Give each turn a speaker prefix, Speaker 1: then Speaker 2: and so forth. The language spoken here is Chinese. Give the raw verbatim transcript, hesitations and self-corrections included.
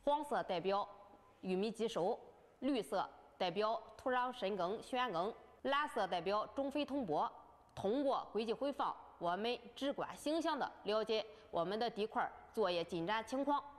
Speaker 1: 黄色代表玉米积收，绿色代表土壤深耕选耕，蓝色代表种肥通播。通过轨迹回放，我们直观形象地了解我们的地块作业进展情况。